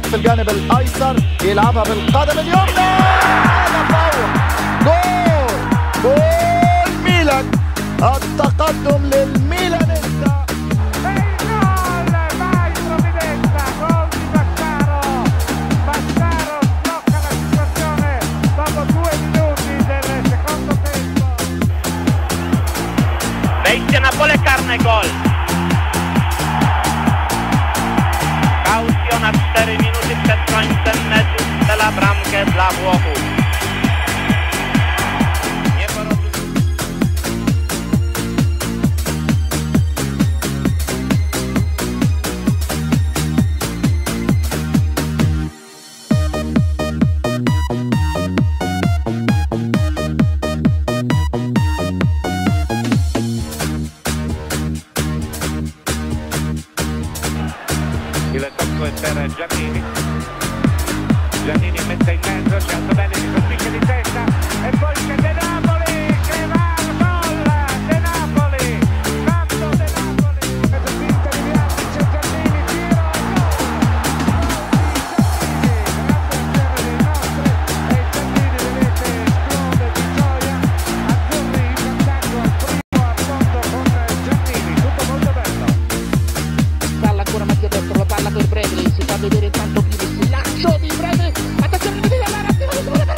في الجانب الايسر يلعبها بالقدم اليمنى. جول ميلان، التقدم للميلانيستا. Vejte napolekarne gol. Kaucja na 4 minuty przed końcem meczu strzela bramkę dla Włochów. Il tocco è per Giannini. Giannini mette in mezzo, c'è Antonelli che colpisce di testa e poi c'è De Napoli che va al gol. De Napoli, tanto De Napoli. Mette finta di Viatti, c'è Giannini, tiro a gol. Grande azione dei nostri e Giannini vedete esplode di gioia. Azzurri in vantaggio al primo affondo con Giannini, tutto molto bello. Palla ancora Mattia destro, la palla per Bradley, si fa vedere intanto Pires, il lancio di Bradley, attenzione, la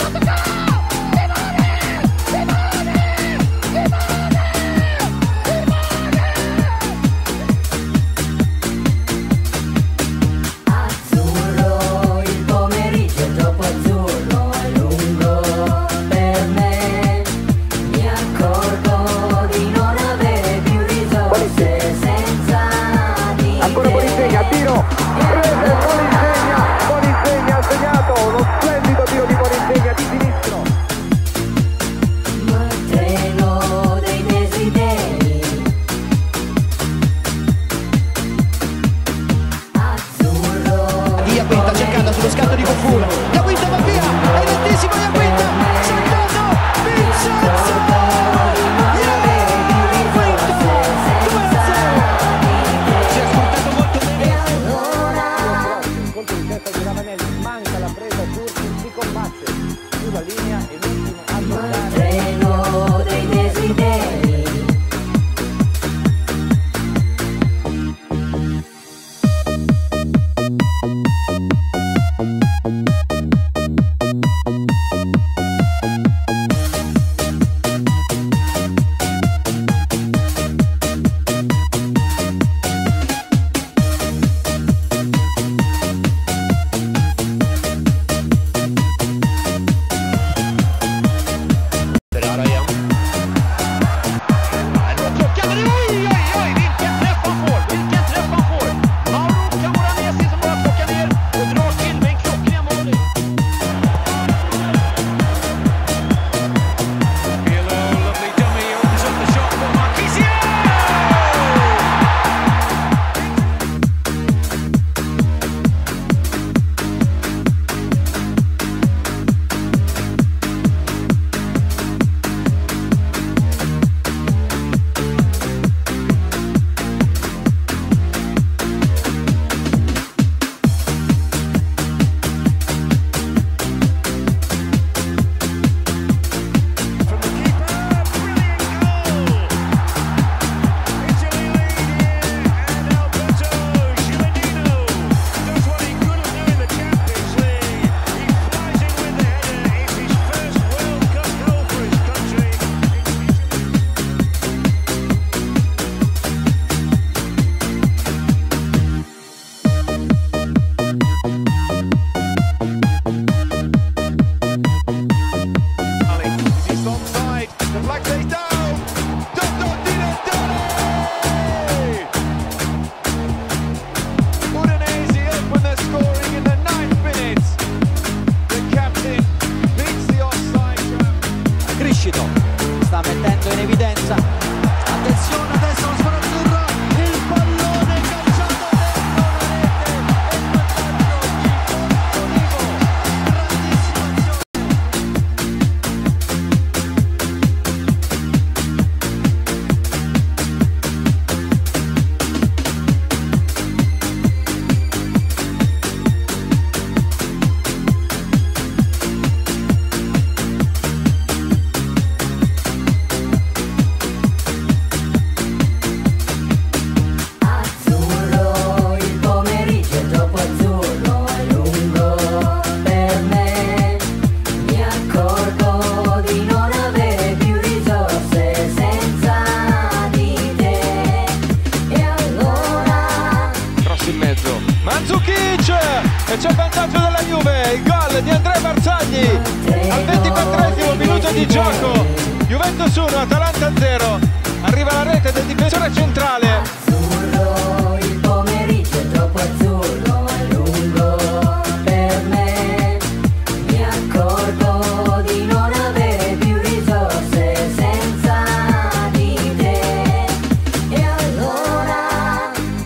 Mandzukic e c'è il vantaggio della Juve, il gol di Andrea Barzagli al 24esimo minuto di gioco. Juventus 1, Atalanta 0. Arriva la rete del difensore centrale. Azzurro, il pomeriggio è troppo azzurro, ma lungo per me. Mi accorgo di non avere più risorse senza di te. E allora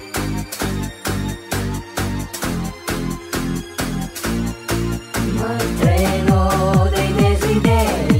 ma il treno dei desideri.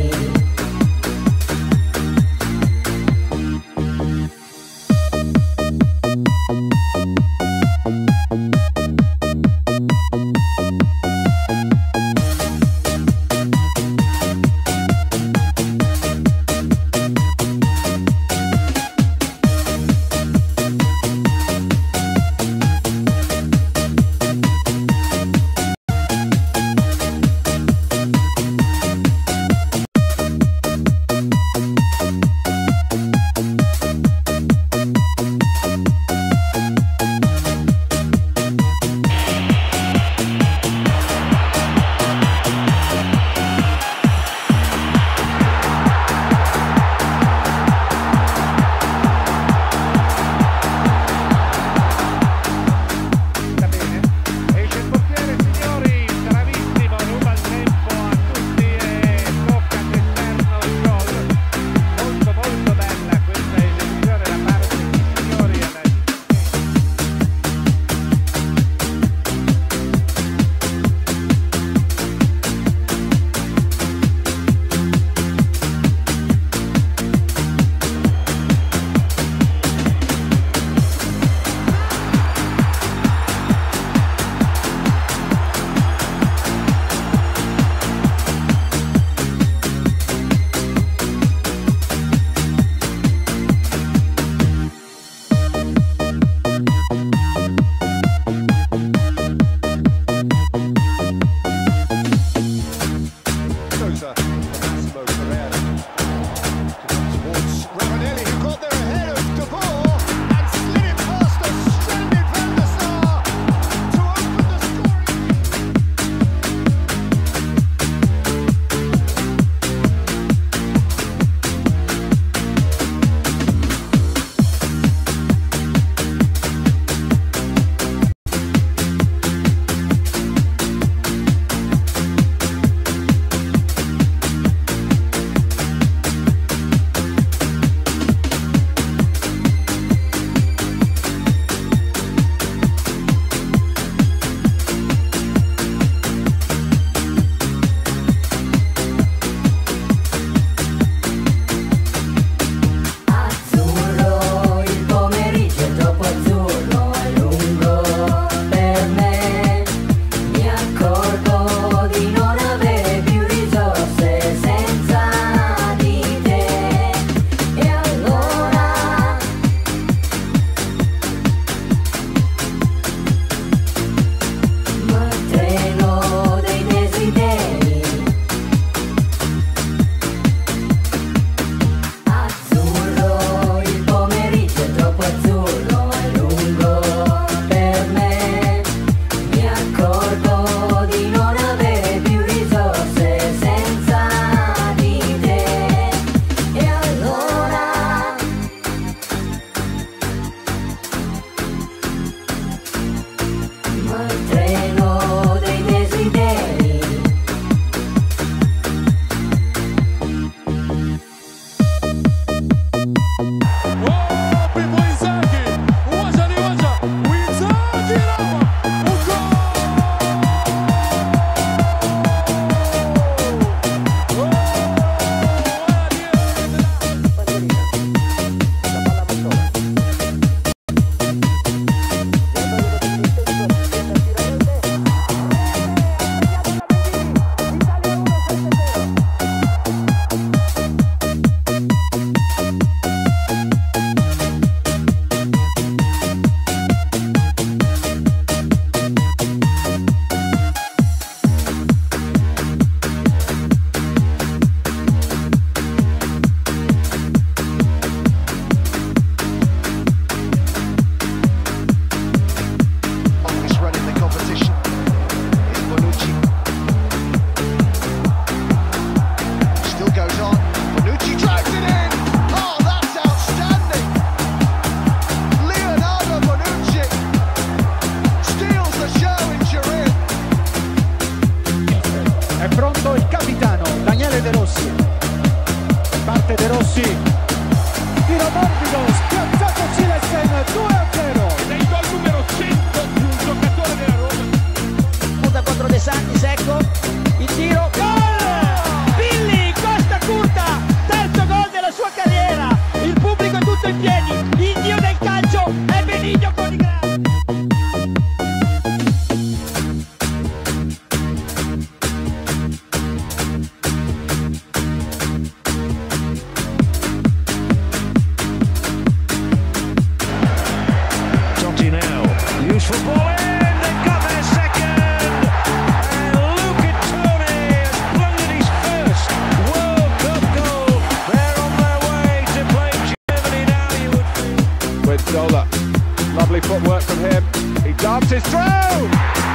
football in, they've got their second, and Luca Toni has blundered his first World Cup goal. They're on their way to play Germany now, you would think. With Zola, lovely footwork from him, he dances through!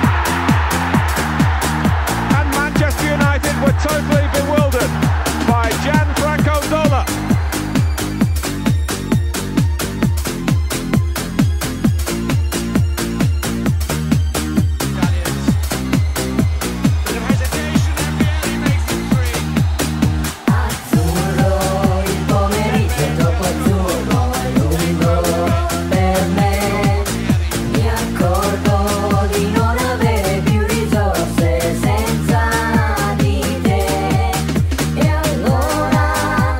And Manchester United were totally bewildered by Gianfranco Zola. Azzurro, il pomeriggio è troppo azzurro, è lungo per me. Mi accorgo di non avere più risorse senza di te. E allora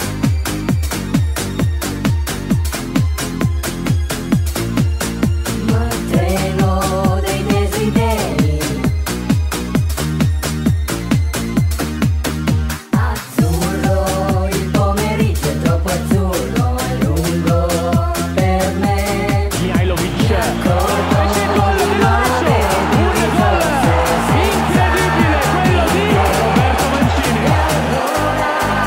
ma il treno dei desideri. Azzurro, il pomeriggio è troppo azzurro, è lungo per me. Mihajlovic, Mi accorgo di non avere più risorse senza incredibile quello di Roberto Mancini. e allora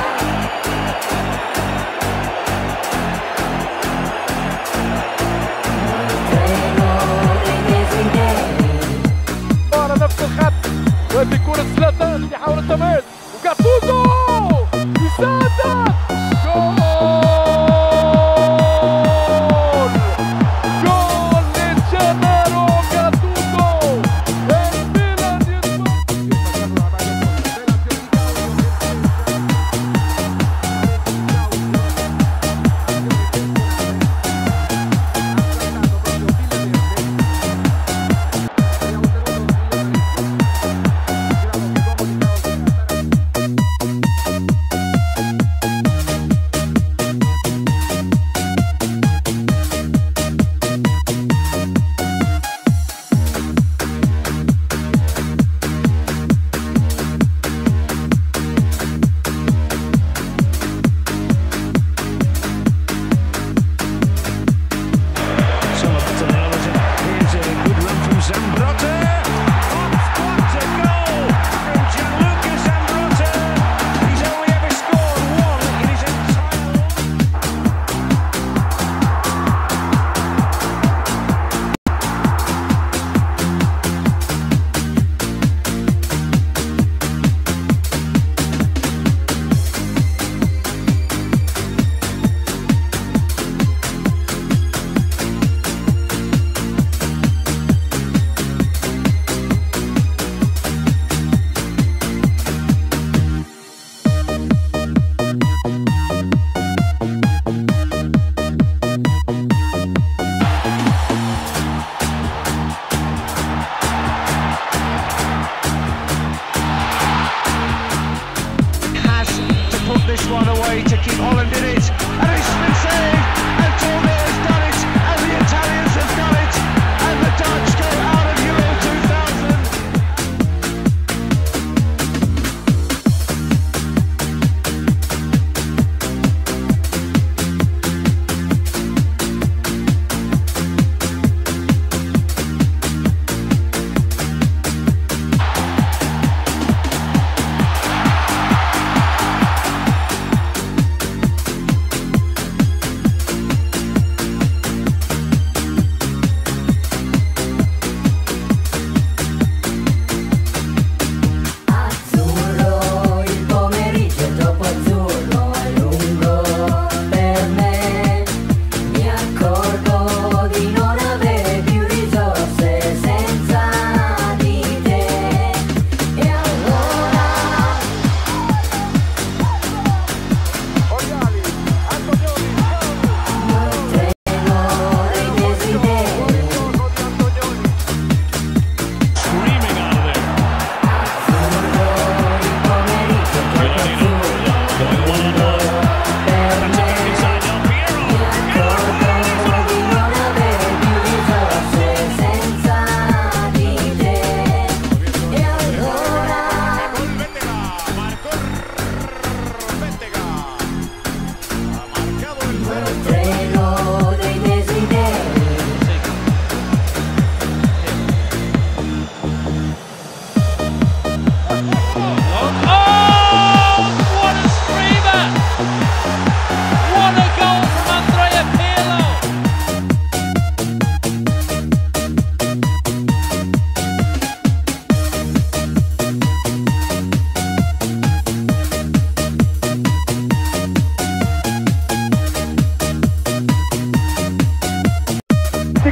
il treno dei desideri. على نفس الخط وفي كرة زلاتان يحاول التماس وكاتوزو يسدد جول جول لجنارو كاتوزو الميلان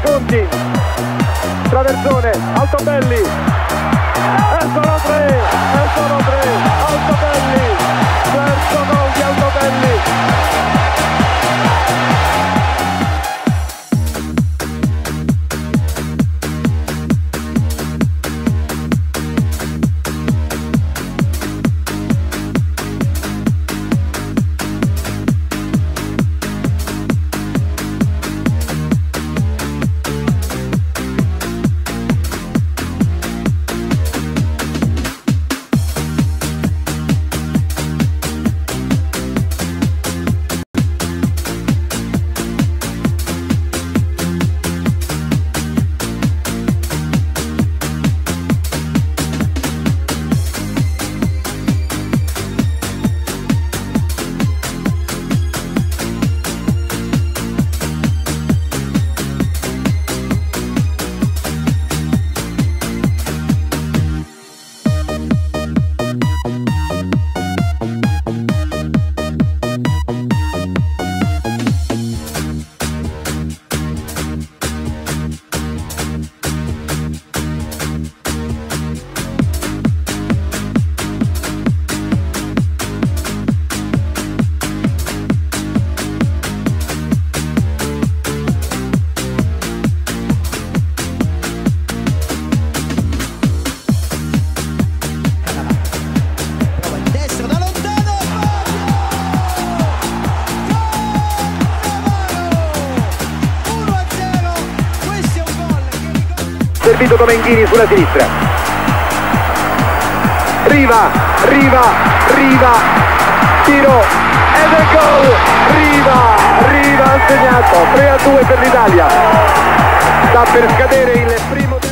Conti, traversone, Altobelli, e sono tre, Altobelli, terzo gol di Altobelli. Servito Domenghini sulla sinistra, Riva, tiro ed è gol, Riva ha segnato, 3-2 per l'Italia, sta per scadere il primo